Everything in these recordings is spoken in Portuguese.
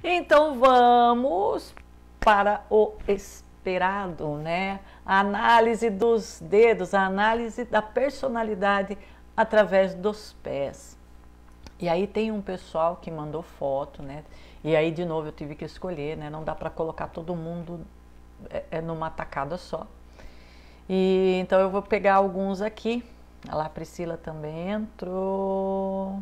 Então vamos para o esperado, né? A análise dos dedos, a análise da personalidade através dos pés. E aí tem um pessoal que mandou foto, né? E aí de novo eu tive que escolher, né? Não dá para colocar todo mundo numa tacada só. E então eu vou pegar alguns aqui. Olha lá, a Priscila também entrou.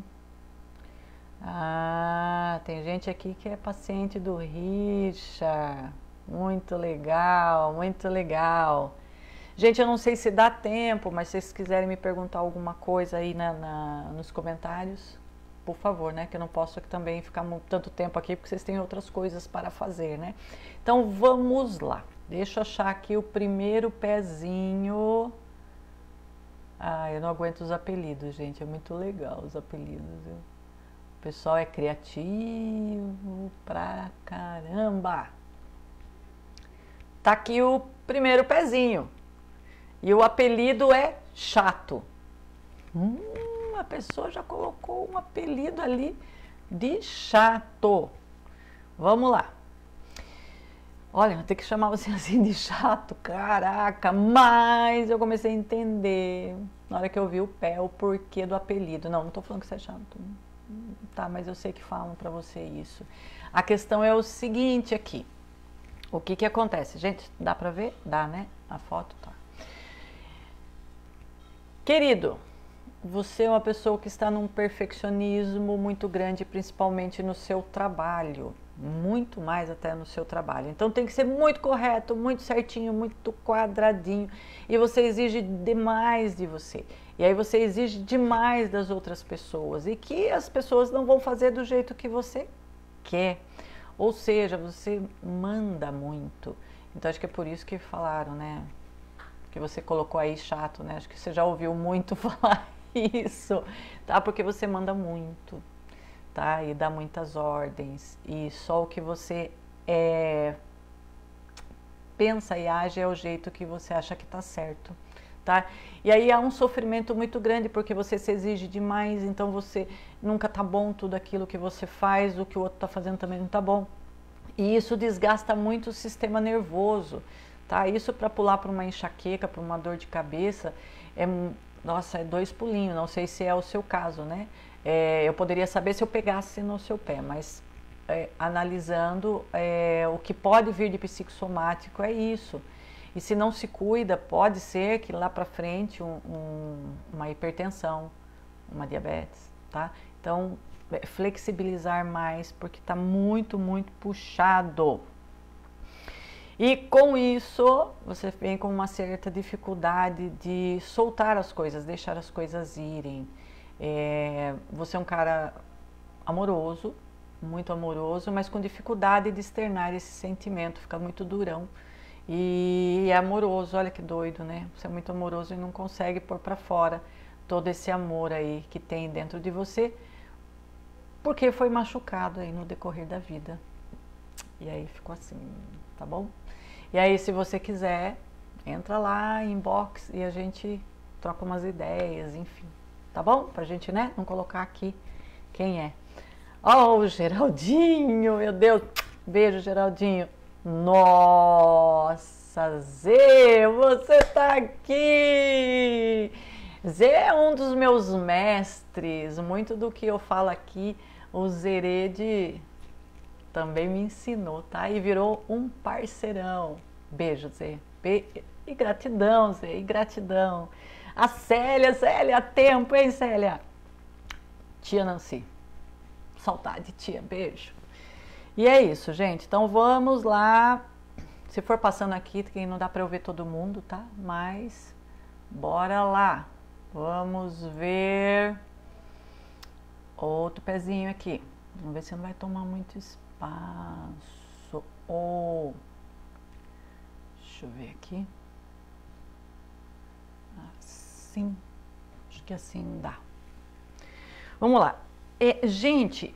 Ah, tem gente aqui que é paciente do Richard. Muito legal, muito legal. Gente, eu não sei se dá tempo, mas se vocês quiserem me perguntar alguma coisa aí nos comentários, por favor, né? Que eu não posso também ficar tanto tempo aqui, porque vocês têm outras coisas para fazer, né? Então, vamos lá. Deixa eu achar aqui o primeiro pezinho. Ah, eu não aguento os apelidos, gente. É muito legal os apelidos, viu? O pessoal é criativo pra caramba. Tá aqui o primeiro pezinho. E o apelido é chato. A pessoa já colocou um apelido ali de chato. Vamos lá. Olha, vou ter que chamar você assim de chato, caraca. Mas eu comecei a entender, na hora que eu vi o pé, o porquê do apelido. Não tô falando que você é chato. Tá, mas eu sei que falam pra você isso. A questão é o seguinte aqui. O que que acontece? Gente, dá pra ver? Dá, né? A foto tá. Querido, você é uma pessoa que está num perfeccionismo muito grande, principalmente no seu trabalho. Muito mais até no seu trabalho. Então tem que ser muito correto, muito certinho, muito quadradinho. E você exige demais de você. E aí você exige demais das outras pessoas. E que as pessoas não vão fazer do jeito que você quer. Ou seja, você manda muito. Então acho que é por isso que falaram, né? Que você colocou aí chato, né? Acho que você já ouviu muito falar isso, tá? Porque você manda muito, tá? E dá muitas ordens. E só o que você pensa e age é o jeito que você acha que tá certo, tá? E aí há um sofrimento muito grande porque você se exige demais, então você nunca tá bom tudo aquilo que você faz, o que o outro tá fazendo também não tá bom. E isso desgasta muito o sistema nervoso, tá? Isso para pular para uma enxaqueca, para uma dor de cabeça, nossa, é 2 pulinhos, não sei se é o seu caso, né? Eu poderia saber se eu pegasse no seu pé, mas analisando o que pode vir de psicossomático é isso. E se não se cuida, pode ser que lá para frente uma hipertensão, uma diabetes, tá? Então, flexibilizar mais, porque está muito, muito puxado. E com isso, você vem com uma certa dificuldade de soltar as coisas, deixar as coisas irem. Você é um cara amoroso, muito amoroso, mas com dificuldade de externar esse sentimento, fica muito durão. E é amoroso, olha que doido, né? Você é muito amoroso e não consegue pôr para fora todo esse amor aí que tem dentro de você, porque foi machucado aí no decorrer da vida. E aí ficou assim, tá bom? E aí, se você quiser, entra lá, inbox, e a gente troca umas ideias, enfim. Tá bom? Pra gente, né, não colocar aqui quem é. Ó, o Geraldinho, meu Deus. Beijo, Geraldinho. Nossa, Zê, você tá aqui! Zé é um dos meus mestres. Muito do que eu falo aqui, o Zerede também me ensinou, tá? E virou um parceirão. Beijo, Zé. E gratidão, Zé. E gratidão. A Célia, tempo, hein, Célia? Tia Nancy. Saudade, tia. Beijo. E é isso, gente. Então vamos lá. Se for passando aqui, que não dá pra eu ver todo mundo, tá? Mas bora lá. Vamos ver outro pezinho aqui. Vamos ver se não vai tomar muito espaço. Deixa eu ver aqui. Assim. Acho que assim dá. Vamos lá. Gente,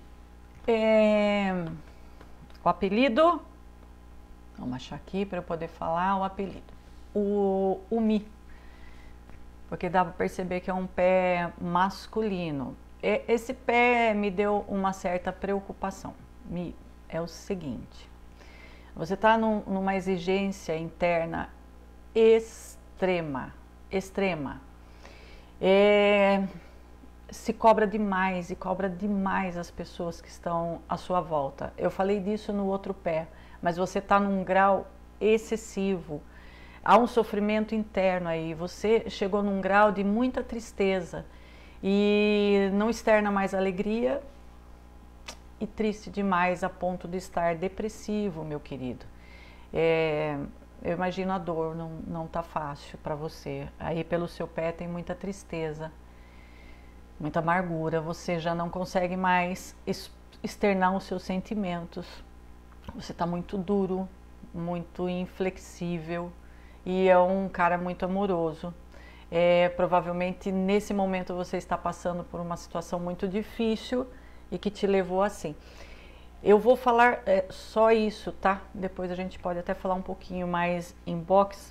o apelido. Vamos achar aqui para eu poder falar o apelido. O Mi. Porque dá para perceber que é um pé masculino. Esse pé me deu uma certa preocupação. é o seguinte: você está numa exigência interna extrema, extrema. Se cobra demais e cobra demais as pessoas que estão à sua volta. Eu falei disso no outro pé, mas você está num grau excessivo. Há um sofrimento interno aí, você chegou num grau de muita tristeza e não externa mais alegria e triste demais a ponto de estar depressivo, meu querido. Eu imagino a dor, não tá fácil para você. Aí pelo seu pé tem muita tristeza, muita amargura, você já não consegue mais externar os seus sentimentos. Você está muito duro, muito inflexível e é um cara muito amoroso. Provavelmente nesse momento você está passando por uma situação muito difícil e que te levou assim. Eu vou falar só isso, tá? Depois a gente pode até falar um pouquinho mais em box.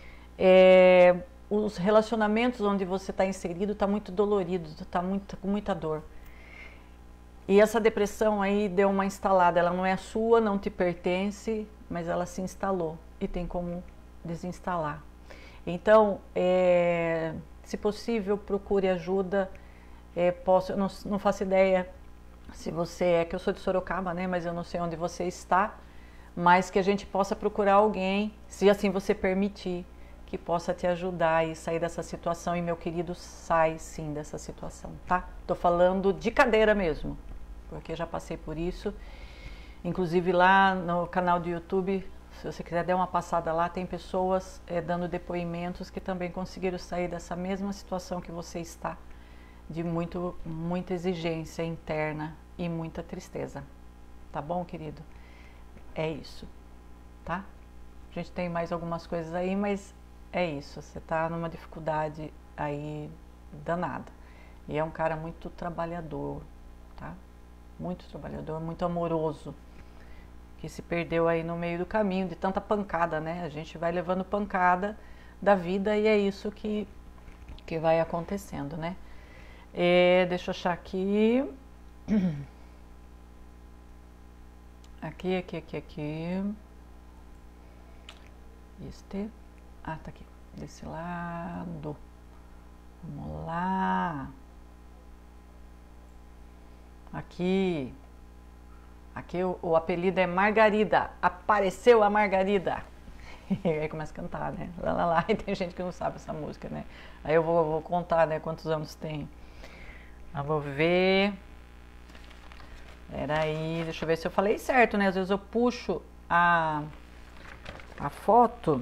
Os relacionamentos onde você está inserido está muito dolorido, está com muita dor. E essa depressão aí deu uma instalada, ela não é sua, não te pertence, mas ela se instalou e tem como desinstalar. Então, se possível, procure ajuda. Eu não faço ideia se você que eu sou de Sorocaba, né? Mas eu não sei onde você está, mas que a gente possa procurar alguém, se assim você permitir, que possa te ajudar e sair dessa situação. E meu querido, sai sim dessa situação, tá? Tô falando de cadeira mesmo, porque já passei por isso. Inclusive lá no canal do YouTube, se você quiser dar uma passada lá, tem pessoas dando depoimentos que também conseguiram sair dessa mesma situação que você está, de muita exigência interna e muita tristeza. Tá bom, querido? É isso, tá? A gente tem mais algumas coisas aí, mas é isso. Você tá numa dificuldade aí danada. E é um cara muito trabalhador, tá? Muito trabalhador, muito amoroso, que se perdeu aí no meio do caminho de tanta pancada, né? A gente vai levando pancada da vida e é isso que vai acontecendo, né? Deixa eu achar aqui. Aqui. Tá aqui. Desse lado. Vamos lá. Aqui o apelido é Margarida. Apareceu a Margarida. Aí começa a cantar, né? Lá. E tem gente que não sabe essa música, né? Aí eu vou contar, né? Quantos anos tem. Vou ver. Peraí, deixa eu ver se eu falei certo, né? Às vezes eu puxo a foto.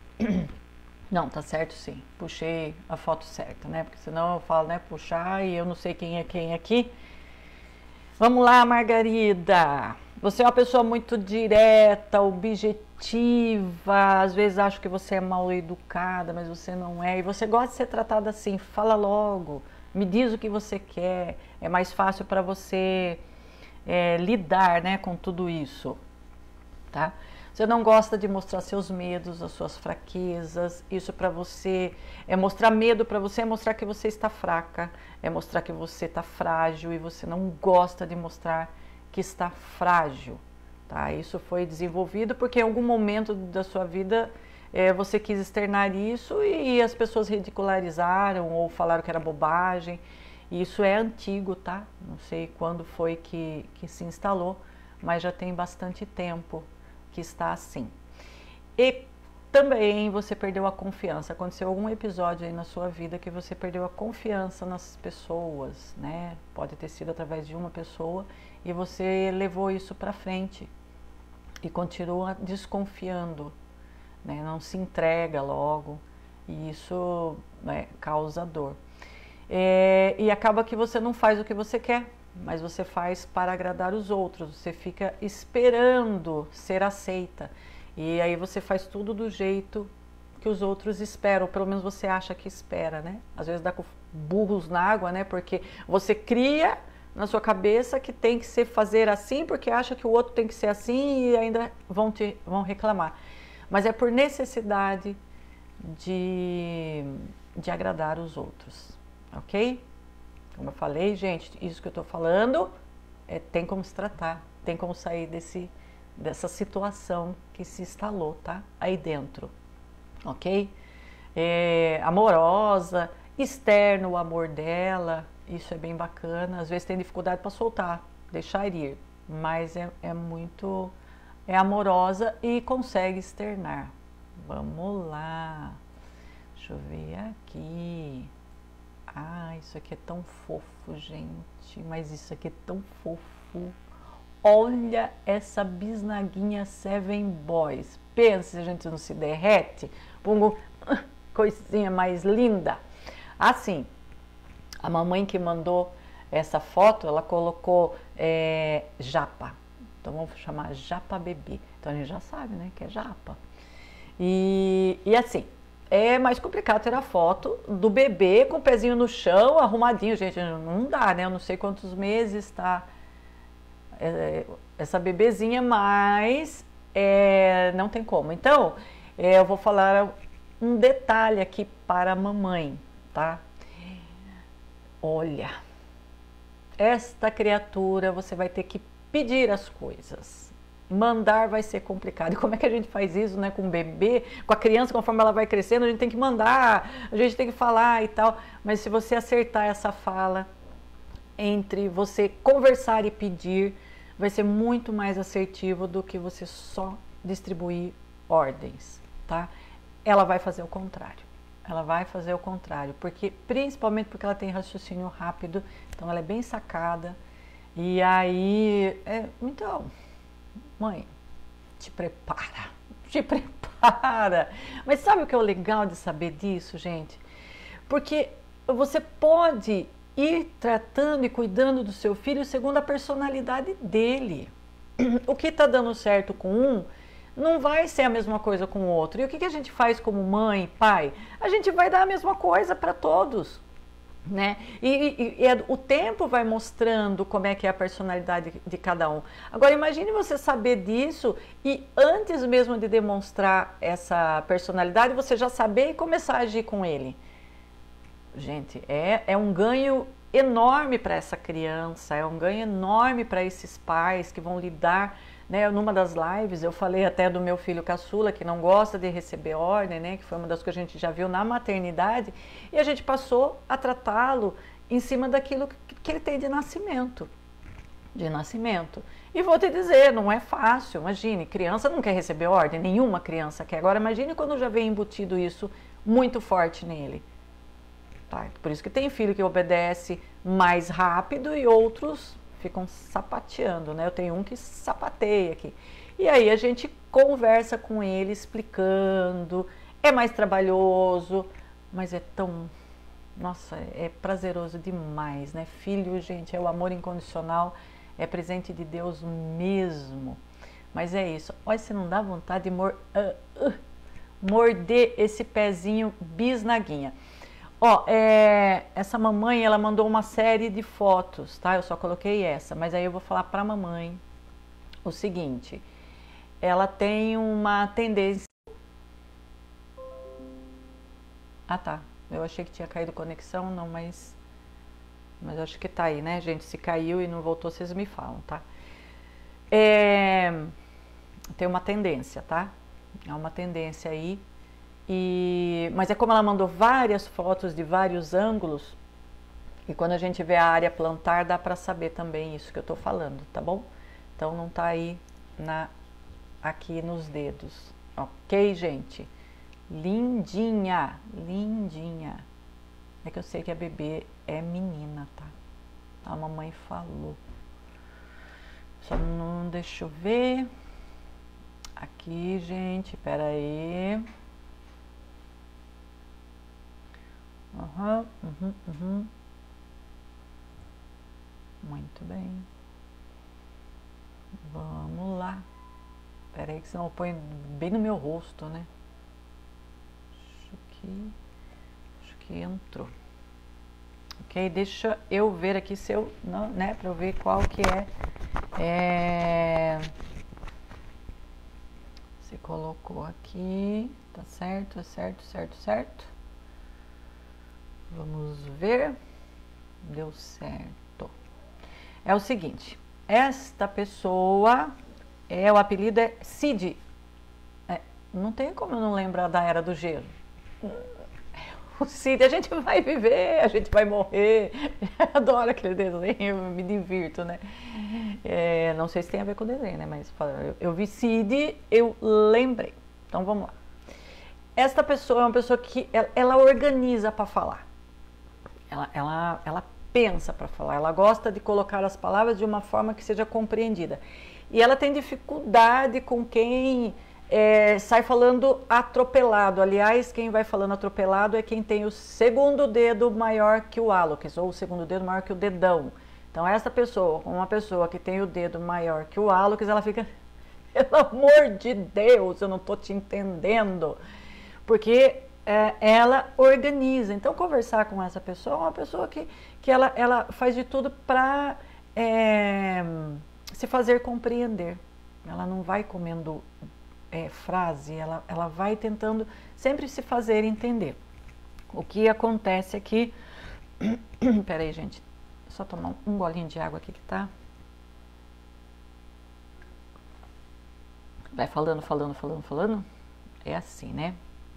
Não, tá certo sim. Puxei a foto certa, né? Porque senão eu falo, né? Puxar e eu não sei quem é quem aqui. Vamos lá, Margarida. Você é uma pessoa muito direta, objetiva. Às vezes acho que você é mal educada, mas você não é. E você gosta de ser tratada assim. Fala logo. Me diz o que você quer. É mais fácil para você lidar, né, com tudo isso, tá? Você não gosta de mostrar seus medos, as suas fraquezas. Isso para você mostrar medo, para você é mostrar que você está fraca, é mostrar que você está frágil e você não gosta de mostrar que está frágil, tá? Isso foi desenvolvido porque em algum momento da sua vida você quis externar isso e as pessoas ridicularizaram ou falaram que era bobagem. Isso é antigo, tá? Não sei quando foi que se instalou, mas já tem bastante tempo que está assim. E também você perdeu a confiança. Aconteceu algum episódio aí na sua vida que você perdeu a confiança nas pessoas, né? Pode ter sido através de uma pessoa e você levou isso para frente e continua desconfiando, né? Não se entrega logo e isso, né, causa dor. E acaba que você não faz o que você quer, mas você faz para agradar os outros, você fica esperando ser aceita. E aí você faz tudo do jeito que os outros esperam, ou pelo menos você acha que espera, né? Às vezes dá com burros na água, né? Porque você cria na sua cabeça que tem que ser fazer assim, porque acha que o outro tem que ser assim e ainda vão reclamar. Mas é por necessidade de agradar os outros, ok? Como eu falei, gente, isso que eu tô falando tem como se tratar, tem como sair dessa situação que se instalou, tá? Aí dentro, ok? Amorosa, externo o amor dela, isso é bem bacana. Às vezes tem dificuldade para soltar, deixar ir, mas é amorosa e consegue externar. Vamos lá, deixa eu ver aqui. Ah, isso aqui é tão fofo, gente, mas isso aqui é tão fofo. Olha essa bisnaguinha Seven Boys. Pensa se a gente não se derrete. Pongo coisinha mais linda. Assim, a mamãe que mandou essa foto, ela colocou japa. Então vamos chamar japa bebê. Então a gente já sabe, né, que é japa. E assim, é mais complicado ter a foto do bebê com o pezinho no chão, arrumadinho. Gente, não dá, né? Eu não sei quantos meses tá essa bebezinha, mas não tem como. Então, eu vou falar um detalhe aqui para a mamãe, tá? Olha, esta criatura você vai ter que pedir as coisas. Mandar vai ser complicado. E como é que a gente faz isso, né? Com o bebê, com a criança, conforme ela vai crescendo, a gente tem que mandar, a gente tem que falar e tal. Mas se você acertar essa fala entre você conversar e pedir, vai ser muito mais assertivo do que você só distribuir ordens, tá? Ela vai fazer o contrário. Ela vai fazer o contrário, principalmente porque ela tem raciocínio rápido, então ela é bem sacada. E aí, então, mãe, te prepara. Mas sabe o que é o legal de saber disso, gente? Porque você pode ir tratando e cuidando do seu filho segundo a personalidade dele. O que está dando certo com um não vai ser a mesma coisa com o outro. E o que a gente faz como mãe, pai? A gente vai dar a mesma coisa para todos, né? O tempo vai mostrando como é que é a personalidade de cada um. Agora imagine você saber disso e antes mesmo de demonstrar essa personalidade, você já saber e começar a agir com ele. Gente, é um ganho enorme para essa criança, é um ganho enorme para esses pais que vão lidar, né? Numa das lives eu falei até do meu filho caçula, que não gosta de receber ordem, né? Que foi uma das coisas que a gente já viu na maternidade, e a gente passou a tratá-lo em cima daquilo que ele tem de nascimento. E vou te dizer, não é fácil. Imagine, criança não quer receber ordem, nenhuma criança quer. Agora imagine quando já vem embutido isso muito forte nele. Tá? Por isso que tem filho que obedece mais rápido e outros ficam sapateando, né? Eu tenho um que sapateia aqui. E aí a gente conversa com ele explicando, é mais trabalhoso, mas é tão... Nossa, é prazeroso demais, né? Filho, gente, é o amor incondicional, é presente de Deus mesmo. Mas é isso. Olha, se não dá vontade de morder esse pezinho bisnaguinha. Ó, essa mamãe, ela mandou uma série de fotos, tá? Eu só coloquei essa, mas aí eu vou falar pra mamãe o seguinte. Ela tem uma tendência... Ah, tá. Eu achei que tinha caído conexão, não, mas acho que tá aí, né, gente? Se caiu e não voltou, vocês me falam, tá? Tem uma tendência, tá? É uma tendência aí. Mas é como ela mandou várias fotos de vários ângulos, e quando a gente vê a área plantar, dá para saber também isso que eu tô falando, tá bom? Então não tá aí aqui nos dedos, ok, gente? Lindinha, lindinha. É que eu sei que a bebê é menina, tá? A mamãe falou. Só não deixa eu ver. Aqui, gente, pera aí. Muito bem. Vamos lá. Espera aí que senão eu ponho bem no meu rosto, né? Acho que entrou. Ok, deixa eu ver aqui se eu... Não, né? Pra eu ver qual que Você colocou aqui. Tá certo, certo. Vamos ver. Deu certo. É o seguinte, esta pessoa, o apelido é Cid. Não tem como eu não lembrar da Era do Gelo. O Cid, a gente vai viver, a gente vai morrer. Eu adoro aquele desenho, eu me divirto, né? Não sei se tem a ver com o desenho, né? Mas eu vi Cid, eu lembrei. Então vamos lá. Esta pessoa é uma pessoa que ela organiza para falar. Ela pensa para falar, ela gosta de colocar as palavras de uma forma que seja compreendida. E ela tem dificuldade com quem sai falando atropelado. Aliás, quem vai falando atropelado é quem tem o segundo dedo maior que o hálux, ou o segundo dedo maior que o dedão. Então, essa pessoa, uma pessoa que tem o dedo maior que o hálux, ela fica, pelo amor de Deus, eu não estou te entendendo. Porque ela organiza. Então, conversar com essa pessoa é uma pessoa que ela faz de tudo para se fazer compreender. Ela não vai comendo frase, ela vai tentando sempre se fazer entender. O que acontece aqui... Peraí, gente. Só tomar um golinho de água aqui que tá... Vai falando. É assim, né?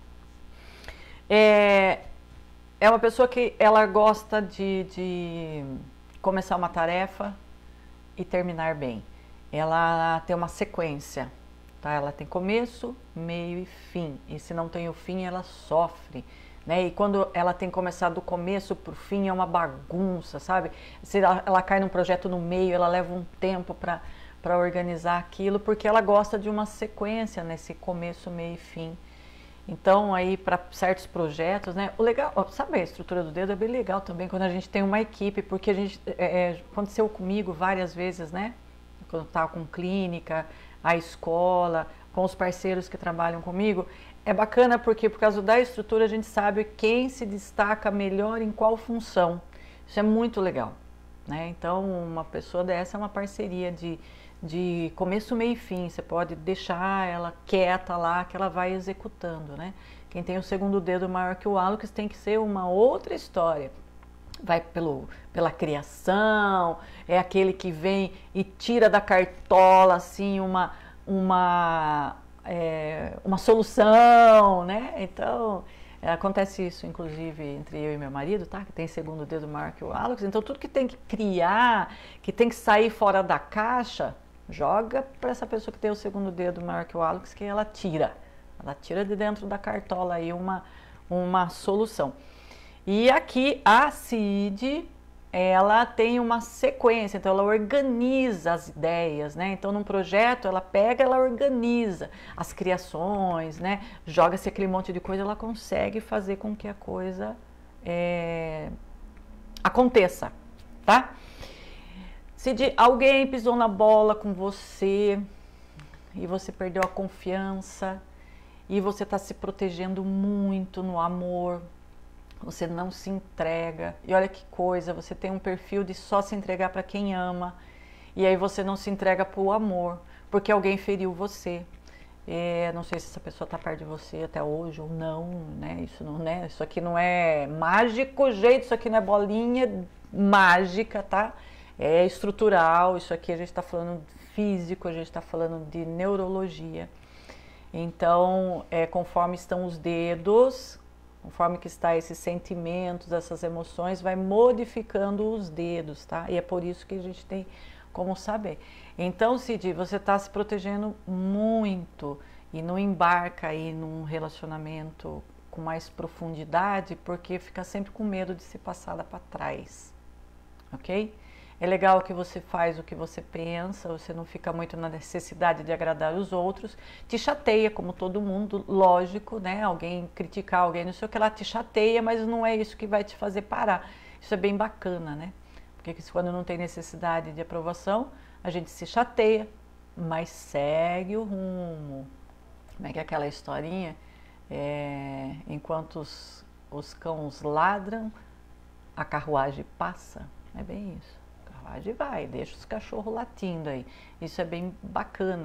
É uma pessoa que ela gosta de começar uma tarefa e terminar bem. Ela tem uma sequência, tá? Ela tem começo, meio e fim. E se não tem o fim, ela sofre, né? E quando ela tem começado do começo para o fim, é uma bagunça, sabe? Se ela cai num projeto no meio, ela leva um tempo para organizar aquilo, porque ela gosta de uma sequência nesse começo, meio e fim. Então, aí, para certos projetos, né? O legal, sabe, a estrutura do dedo é bem legal também quando a gente tem uma equipe, porque a gente, aconteceu comigo várias vezes, né? Quando eu estava com clínica, a escola, com os parceiros que trabalham comigo. É bacana porque, por causa da estrutura, a gente sabe quem se destaca melhor em qual função. Isso é muito legal, né? Então, uma pessoa dessa é uma parceria de começo, meio e fim. Você pode deixar ela quieta lá, que ela vai executando, né? Quem tem o segundo dedo maior que o hálux tem que ser uma outra história. Vai pela criação, é aquele que vem e tira da cartola, assim, uma solução, né? Então, acontece isso, inclusive, entre eu e meu marido, tá? Que tem segundo dedo maior que o hálux. Então, tudo que tem que criar, que tem que sair fora da caixa, joga para essa pessoa que tem o segundo dedo maior que o hálux, que ela tira de dentro da cartola aí uma solução. E aqui a Cid, ela tem uma sequência, então ela organiza as ideias, né? Então num projeto ela pega, ela organiza as criações, né? Joga-se aquele monte de coisa, ela consegue fazer com que a coisa aconteça, tá? Se alguém pisou na bola com você e você perdeu a confiança e você está se protegendo muito no amor, você não se entrega, e olha que coisa, você tem um perfil de só se entregar para quem ama, e aí você não se entrega para o amor, porque alguém feriu você. Não sei se essa pessoa está perto de você até hoje ou não, né? Isso aqui não é mágico, gente, isso aqui não é bolinha mágica, tá? É estrutural, isso aqui a gente está falando físico, a gente está falando de neurologia. Então, conforme estão os dedos, conforme que está esses sentimentos, essas emoções, vai modificando os dedos, tá? E é por isso que a gente tem como saber. Então, Cid, você está se protegendo muito e não embarca aí num relacionamento com mais profundidade, porque fica sempre com medo de ser passada para trás, ok? É legal que você faz o que você pensa, você não fica muito na necessidade de agradar os outros, te chateia como todo mundo, lógico, né? Alguém criticar alguém, não sei o que lá, te chateia, mas não é isso que vai te fazer parar. Isso é bem bacana, né? Porque quando não tem necessidade de aprovação, a gente se chateia, mas segue o rumo. Como é que é aquela historinha? Enquanto os cães ladram, a carruagem passa. É bem isso. Vai, deixa os cachorros latindo aí. Isso é bem bacana,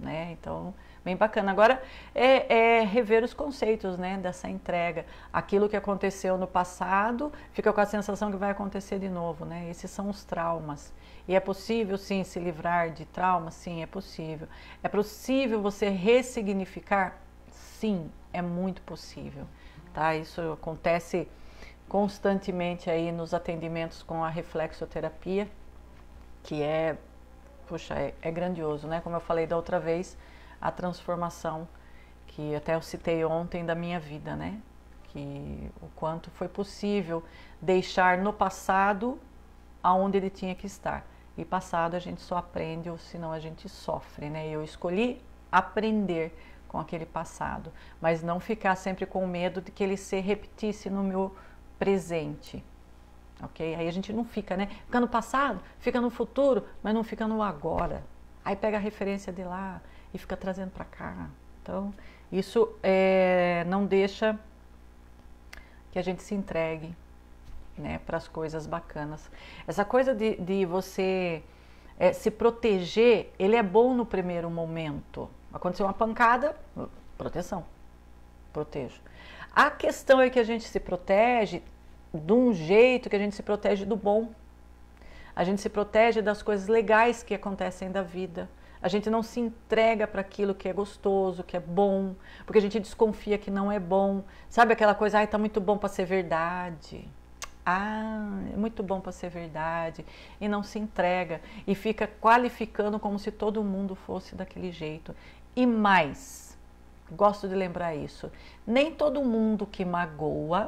né? Então, bem bacana. Agora é rever os conceitos, né, dessa entrega. Aquilo que aconteceu no passado fica com a sensação que vai acontecer de novo, né? Esses são os traumas. E é possível, sim, se livrar de traumas? Sim, é possível. É possível você ressignificar? Sim, é muito possível, tá? Isso acontece constantemente aí nos atendimentos com a reflexoterapia, que puxa, é grandioso, né? Como eu falei da outra vez, a transformação, que até eu citei ontem da minha vida, né? Que o quanto foi possível deixar no passado aonde ele tinha que estar. E passado a gente só aprende, ou senão a gente sofre, né? Eu escolhi aprender com aquele passado, mas não ficar sempre com medo de que ele se repetisse no meu presente, ok? Aí a gente não fica, né? Fica no passado, fica no futuro, mas não fica no agora. Aí pega a referência de lá e fica trazendo para cá. Então, isso não deixa que a gente se entregue, né, para as coisas bacanas. Essa coisa de você se proteger, ele é bom no primeiro momento. Aconteceu uma pancada, proteção, protejo. A questão é que a gente se protege de um jeito que a gente se protege do bom. A gente se protege das coisas legais que acontecem da vida. A gente não se entrega para aquilo que é gostoso, que é bom, porque a gente desconfia que não é bom. Sabe aquela coisa, ai, tá muito bom para ser verdade. Ah, é muito bom para ser verdade, e não se entrega e fica qualificando como se todo mundo fosse daquele jeito. E mais, gosto de lembrar isso, nem todo mundo que magoa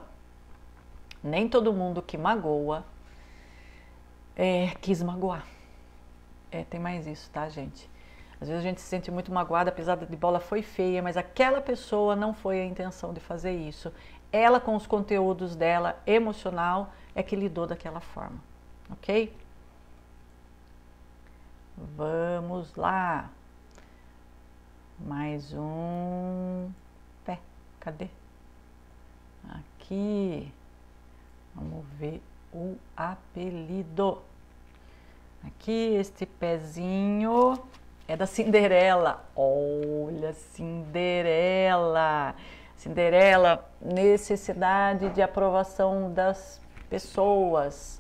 quis magoar. Tem mais isso, tá, gente? Às vezes a gente se sente muito magoada, a pisada de bola foi feia, mas aquela pessoa não foi a intenção de fazer isso. Ela, com os conteúdos dela, emocional, é que lidou daquela forma, ok? Vamos lá. Mais um pé. Cadê? Aqui. Vamos ver o apelido. Aqui, este pezinho é da Cinderela. Olha, Cinderela. Cinderela, necessidade de aprovação das pessoas.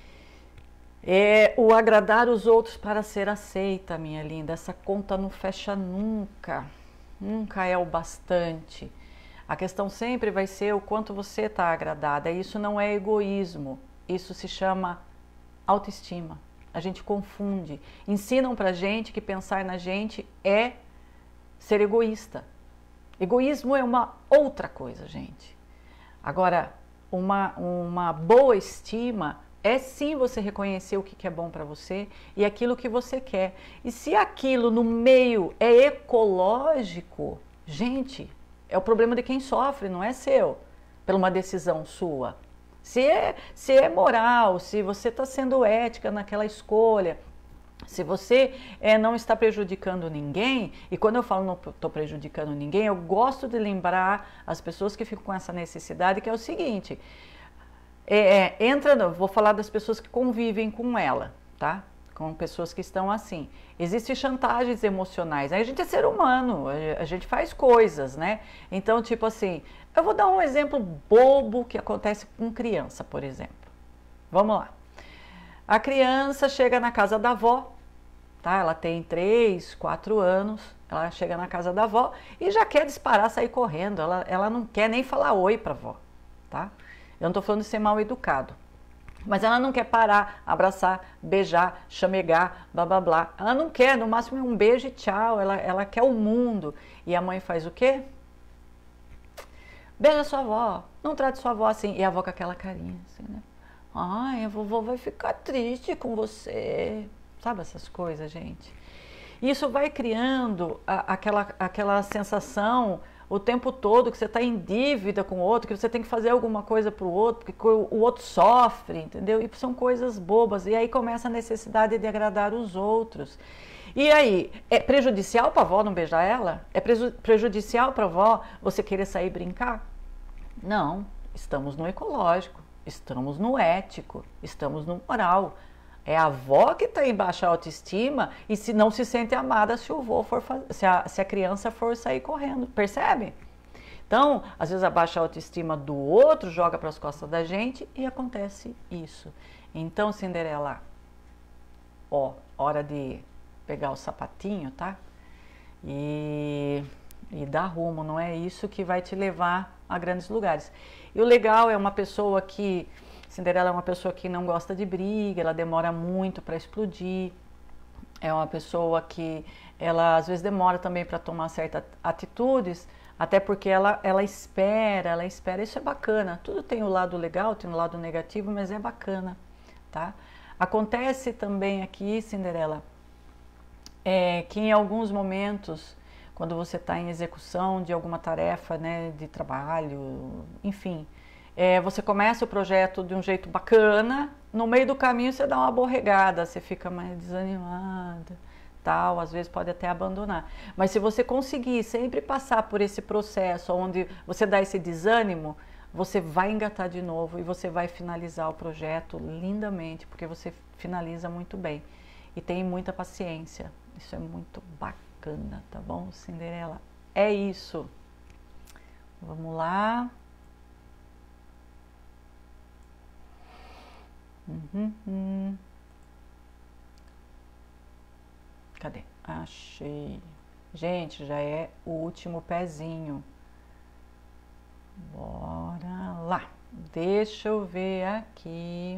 É o agradar os outros para ser aceita, minha linda. Essa conta não fecha nunca. Nunca é o bastante. A questão sempre vai ser o quanto você está agradada. Isso não é egoísmo. Isso se chama autoestima. A gente confunde. Ensinam pra gente que pensar na gente é ser egoísta. Egoísmo é uma outra coisa, gente. Agora, uma boa estima é sim você reconhecer o que é bom para você e aquilo que você quer. E se aquilo no meio é ecológico, gente, é o problema de quem sofre, não é seu, por uma decisão sua. Se é moral, se você está sendo ética naquela escolha, se você não está prejudicando ninguém, e quando eu falo não estou prejudicando ninguém, eu gosto de lembrar as pessoas que ficam com essa necessidade, que é o seguinte, vou falar das pessoas que convivem com ela, tá? Com pessoas que estão assim. Existem chantagens emocionais, aí a gente é ser humano, a gente faz coisas, né? Então, tipo assim, eu vou dar um exemplo bobo que acontece com criança, por exemplo. Vamos lá. A criança chega na casa da avó, tá? Ela tem 3, 4 anos, ela chega na casa da avó e já quer disparar, sair correndo, ela não quer nem falar oi pra avó, tá? Eu não tô falando de ser mal educado, mas ela não quer parar, abraçar, beijar, chamegar, blá blá blá. Ela não quer, no máximo é um beijo e tchau, ela quer o mundo. E a mãe faz o quê? Beija sua avó, não trate sua avó assim. E a avó com aquela carinha assim, né? Ai, a vovó vai ficar triste com você. Sabe essas coisas, gente? Isso vai criando aquela sensação o tempo todo que você está em dívida com o outro, que você tem que fazer alguma coisa para o outro, porque o outro sofre, entendeu? E são coisas bobas. E aí começa a necessidade de agradar os outros. E aí, é prejudicial para a avó não beijar ela? É prejudicial para a avó você querer sair brincar? Não, estamos no ecológico, estamos no ético, estamos no moral. É a avó que está em baixa autoestima e se não se sente amada se o vô for se a criança for sair correndo, percebe? Então, às vezes a baixa autoestima do outro joga para as costas da gente e acontece isso. Então, Cinderela, ó, hora de pegar o sapatinho, tá? E dar rumo, não é isso que vai te levar a grandes lugares. E o legal é uma pessoa que, Cinderela é uma pessoa que não gosta de briga, ela demora muito para explodir, é uma pessoa que ela às vezes demora também para tomar certas atitudes, até porque ela espera, isso é bacana. Tudo tem o lado legal, tem o lado negativo, mas é bacana, tá? Acontece também aqui, Cinderela, que em alguns momentos, quando você está em execução de alguma tarefa, né, de trabalho, enfim, você começa o projeto de um jeito bacana, no meio do caminho você dá uma borregada, você fica mais desanimada, tal, às vezes pode até abandonar. Mas se você conseguir sempre passar por esse processo onde você dá esse desânimo, você vai engatar de novo e você vai finalizar o projeto lindamente, porque você finaliza muito bem e tem muita paciência. Isso é muito bacana, tá bom, Cinderela? É isso. Vamos lá. Cadê? Achei. Gente, já é o último pezinho. Bora lá. Deixa eu ver aqui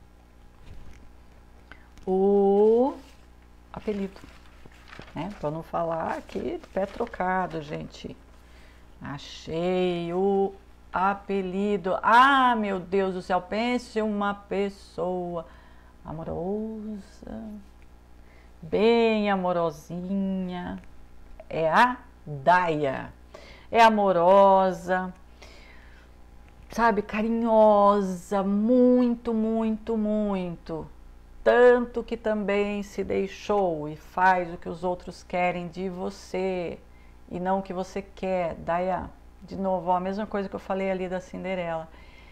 o apelido, né? Para não falar aqui do pé trocado, gente. Achei o apelido. Ah, meu Deus do céu, pense uma pessoa amorosa, bem amorosinha. É a Daia. É amorosa, sabe, carinhosa, muito, muito, muito. Tanto que também se deixou e faz o que os outros querem de você e não o que você quer. Daia, de novo, ó, a mesma coisa que eu falei ali da Cinderela.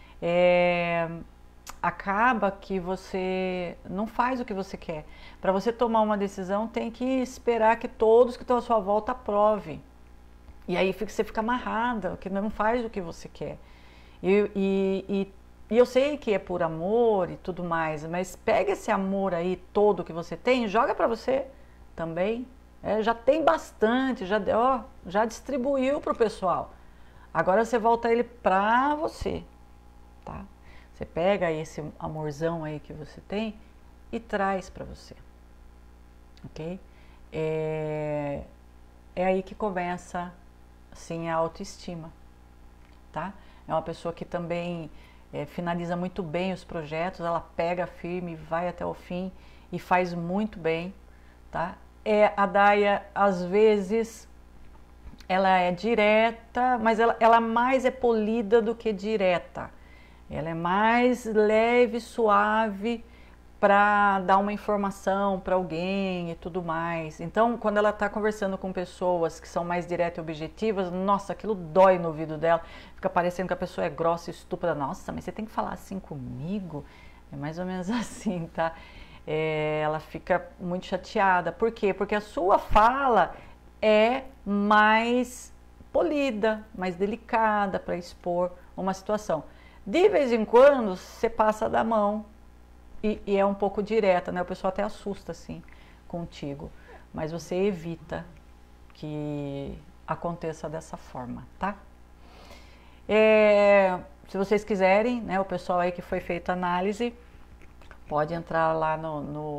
Acaba que você não faz o que você quer. Para você tomar uma decisão, tem que esperar que todos que estão à sua volta aprovem. E aí você fica amarrada, que não faz o que você quer. E eu sei que é por amor e tudo mais, mas pega esse amor aí todo que você tem, joga para você também. Já tem bastante, já distribuiu para o pessoal. Agora você volta ele para você, tá? Você pega esse amorzão aí que você tem e traz para você, ok? É aí que começa, assim, a autoestima, tá? É uma pessoa que também finaliza muito bem os projetos, ela pega firme, vai até o fim e faz muito bem, tá? A Daia, às vezes, ela é direta, mas ela mais é polida do que direta. Ela é mais leve, suave para dar uma informação para alguém e tudo mais. Então, quando ela está conversando com pessoas que são mais diretas e objetivas, nossa, aquilo dói no ouvido dela. Fica parecendo que a pessoa é grossa e estúpida. Nossa, mas você tem que falar assim comigo? É mais ou menos assim, tá? Ela fica muito chateada. Por quê? Porque a sua fala é mais polida, mais delicada para expor uma situação. De vez em quando, você passa da mão e é um pouco direta, né? O pessoal até assusta assim contigo, mas você evita que aconteça dessa forma, tá? Se vocês quiserem, né, o pessoal aí que foi feita a análise, pode entrar lá no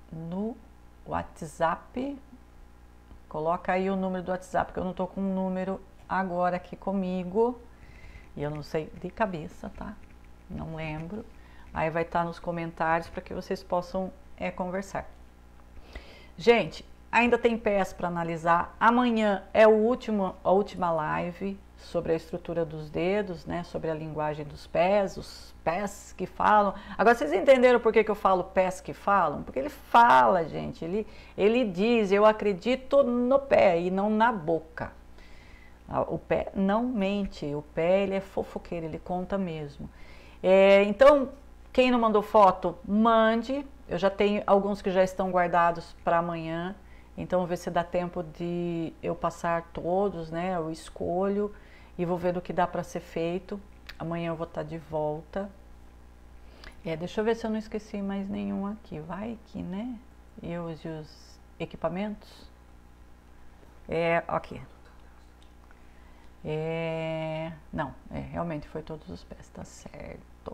WhatsApp, coloca aí o número do WhatsApp, porque eu não tô com um número agora aqui comigo, e eu não sei de cabeça, tá? Não lembro. Aí vai estar nos comentários para que vocês possam conversar. Gente, ainda tem pés para analisar. Amanhã é a última live sobre a estrutura dos dedos, né? Sobre a linguagem dos pés, os pés que falam. Agora vocês entenderam por que eu falo pés que falam? Porque ele fala, gente. Ele diz, eu acredito no pé e não na boca. O pé não mente, o pé ele é fofoqueiro, ele conta mesmo. Então, quem não mandou foto, mande. Eu já tenho alguns que já estão guardados para amanhã, então vou ver se dá tempo de eu passar todos, né? Eu escolho e vou ver o que dá para ser feito. Amanhã eu vou estar de volta. Deixa eu ver se eu não esqueci mais nenhum aqui. Vai que, né? E os equipamentos. Ok. Não, realmente foi todos os pés, tá certo.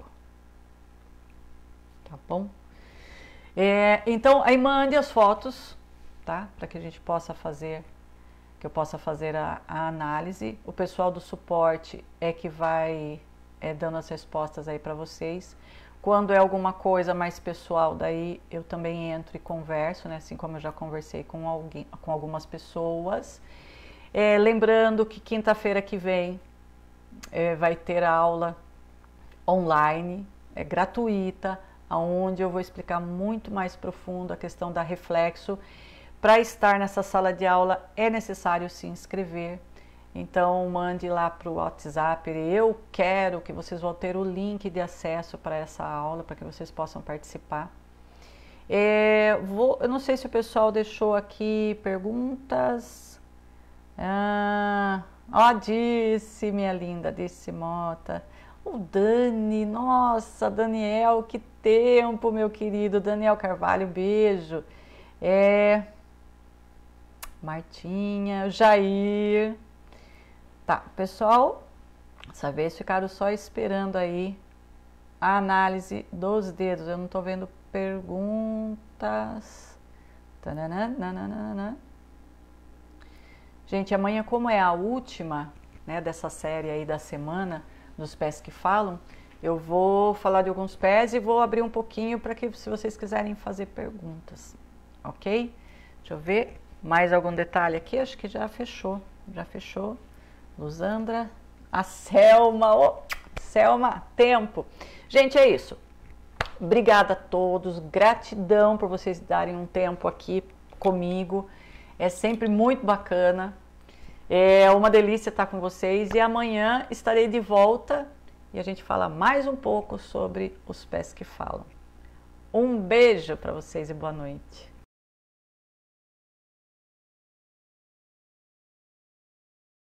Tá bom? Então, aí mande as fotos, tá? Para que a gente possa fazer, que eu possa fazer a análise. O pessoal do suporte é que vai dando as respostas aí para vocês. Quando é alguma coisa mais pessoal, daí eu também entro e converso, né? Assim como eu já conversei com algumas pessoas. Lembrando que quinta-feira que vem vai ter a aula online, gratuita, onde eu vou explicar muito mais profundo a questão da reflexo. Para estar nessa sala de aula é necessário se inscrever. Então mande lá para o WhatsApp, eu quero que vocês vão ter o link de acesso para essa aula, para que vocês possam participar. Eu não sei se o pessoal deixou aqui perguntas. Disse, minha linda, disse Mota. O Dani, nossa, Daniel, que tempo, meu querido. Daniel Carvalho, beijo. Martinha, Jair. Tá, pessoal, dessa vez ficaram só esperando aí a análise dos dedos. Eu não tô vendo perguntas. Tananana. Gente, amanhã, como é a última, né, dessa série aí da semana, dos pés que falam, eu vou falar de alguns pés e vou abrir um pouquinho para que, se vocês quiserem fazer perguntas, ok? Deixa eu ver, mais algum detalhe aqui? Acho que já fechou, Luzandra, a Selma, Selma, tempo. Gente, é isso. Obrigada a todos, gratidão por vocês darem um tempo aqui comigo. É sempre muito bacana. É uma delícia estar com vocês. E amanhã estarei de volta e a gente fala mais um pouco sobre os pés que falam. Um beijo para vocês e boa noite.